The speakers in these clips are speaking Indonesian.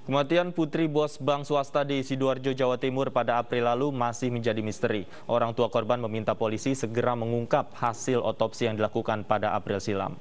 Kematian putri bos bank swasta di Sidoarjo, Jawa Timur pada April lalu masih menjadi misteri. Orang tua korban meminta polisi segera mengungkap hasil otopsi yang dilakukan pada April silam.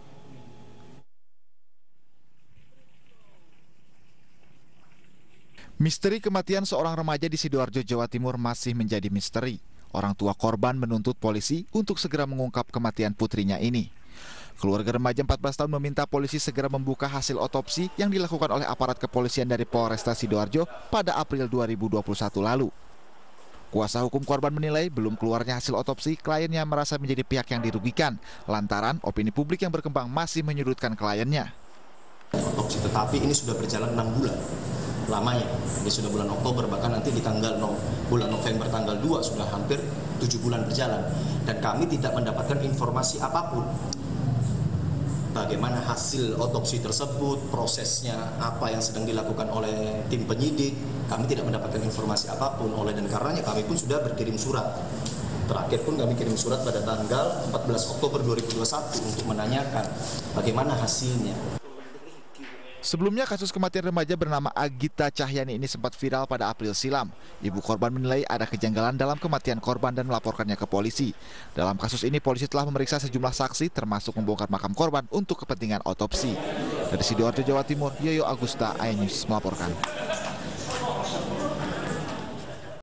Misteri kematian seorang remaja di Sidoarjo, Jawa Timur masih menjadi misteri. Orang tua korban menuntut polisi untuk segera mengungkap kematian putrinya ini. Keluarga remaja 14 tahun meminta polisi segera membuka hasil otopsi yang dilakukan oleh aparat kepolisian dari Polresta Sidoarjo pada April 2021 lalu. Kuasa hukum korban menilai belum keluarnya hasil otopsi, kliennya merasa menjadi pihak yang dirugikan lantaran opini publik yang berkembang masih menyudutkan kliennya. Otopsi, tetapi ini sudah berjalan 6 bulan lamanya. Ini sudah bulan Oktober, bahkan nanti di bulan November tanggal 2 sudah hampir 7 bulan berjalan. Dan kami tidak mendapatkan informasi apapun. Bagaimana hasil otopsi tersebut, prosesnya apa yang sedang dilakukan oleh tim penyidik, kami tidak mendapatkan informasi apapun. Dan karenanya kami pun sudah berkirim surat. Terakhir pun kami kirim surat pada tanggal 14 Oktober 2021 untuk menanyakan bagaimana hasilnya. Sebelumnya kasus kematian remaja bernama Agita Cahyani ini sempat viral pada April silam. Ibu korban menilai ada kejanggalan dalam kematian korban dan melaporkannya ke polisi. Dalam kasus ini polisi telah memeriksa sejumlah saksi termasuk membongkar makam korban untuk kepentingan otopsi. Dari Sidoarjo, Jawa Timur, Yoyo Agusta, iNews melaporkan.